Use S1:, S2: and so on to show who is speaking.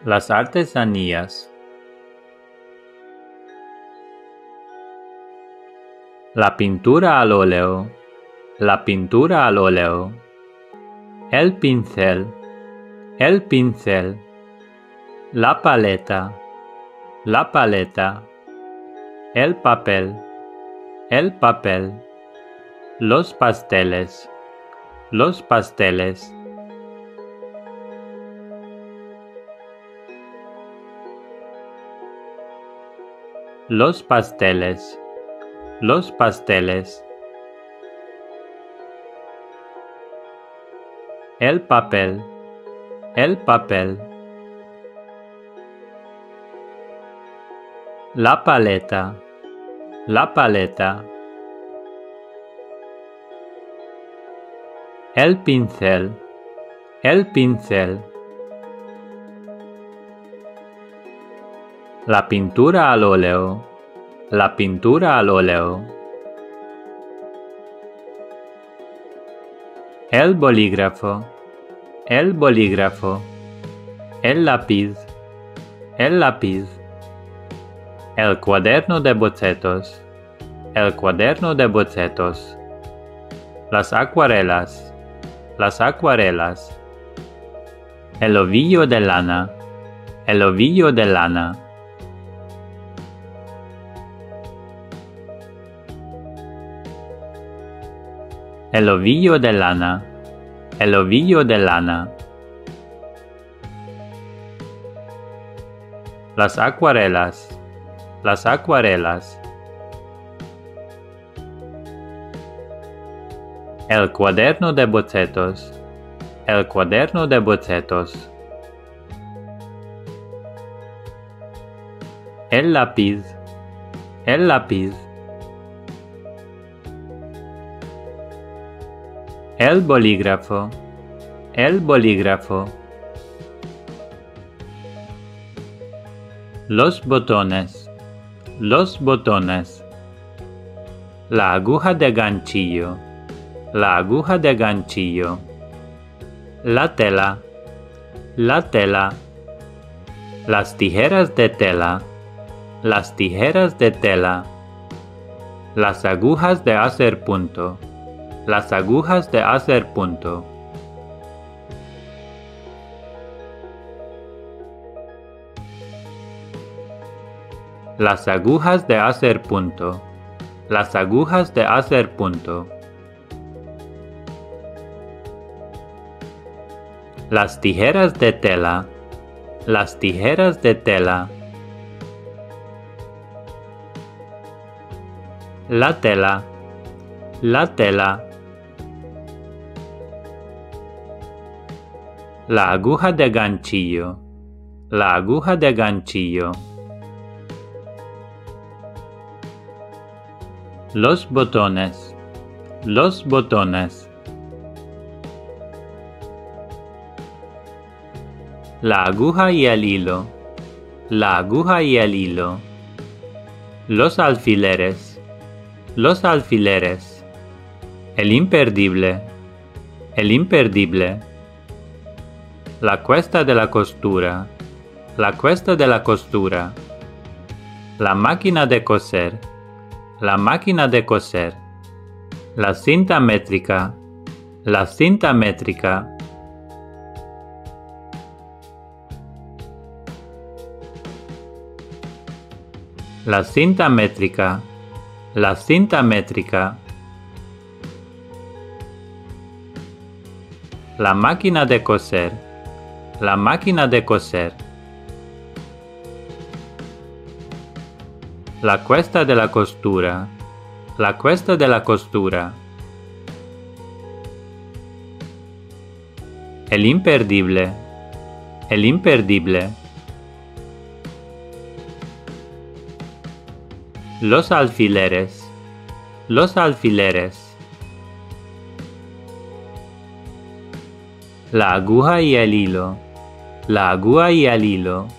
S1: Las artesanías. La pintura al óleo. La pintura al óleo. El pincel. El pincel. La paleta. La paleta. El papel. El papel. Los pasteles. Los pasteles. Los pasteles. Los pasteles. El papel. El papel. La paleta. La paleta. El pincel. El pincel. La pintura al óleo. La pintura al óleo. El bolígrafo. El bolígrafo. El lápiz. El lápiz. El cuaderno de bocetos. El cuaderno de bocetos. Las acuarelas. Las acuarelas. El ovillo de lana. El ovillo de lana. El ovillo de lana. El ovillo de lana. Las acuarelas. Las acuarelas. El cuaderno de bocetos. El cuaderno de bocetos. El lápiz. El lápiz. El bolígrafo. El bolígrafo. Los botones. Los botones. La aguja de ganchillo. La aguja de ganchillo. La tela. La tela. Las tijeras de tela. Las tijeras de tela. Las agujas de hacer punto. Las agujas de hacer punto. Las agujas de hacer punto. Las agujas de hacer punto. Las tijeras de tela. Las tijeras de tela. La tela. La tela. La aguja de ganchillo. La aguja de ganchillo. Los botones. Los botones. La aguja y el hilo. La aguja y el hilo. Los alfileres. Los alfileres. El imperdible. El imperdible. La cuesta de la costura. La cuesta de la costura. La máquina de coser. La máquina de coser. La cinta métrica. La cinta métrica. La cinta métrica. La cinta métrica. La máquina de coser. La máquina de coser. La cuesta de la costura. La cuesta de la costura. El imperdible. El imperdible. Los alfileres. Los alfileres. La aguja y el hilo. La aguja y el hilo.